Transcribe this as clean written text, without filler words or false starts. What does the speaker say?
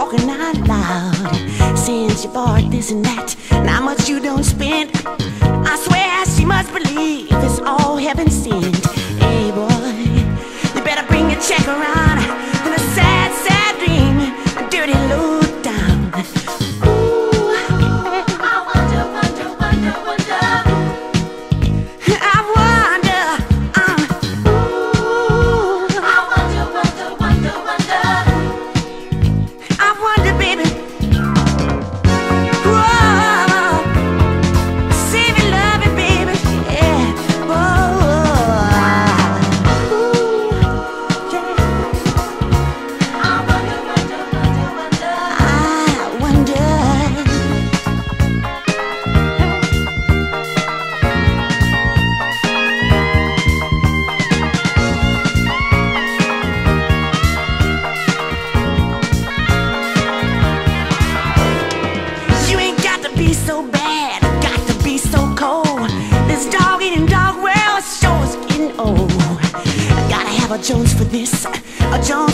talking out loud. Since you bought this and that, and how much you don't spend, I swear she must believe it's all heaven sent. Hey boy, you better bring your check around. In a sad, sad dream, a dirty low down. Ooh, I wonder, wonder, wonder, wonder. I wonder, ooh, I wonder, wonder, wonder, wonder. I wonder, baby. Whoa, save your loving, baby. Yeah, whoa, ooh, yeah. I wonder, wonder, wonder, wonder. I wonder. You ain't got to be so bad, got to be so cold. This dog-eating dog world sure is getting old. I gotta have a Jones for this, a Jones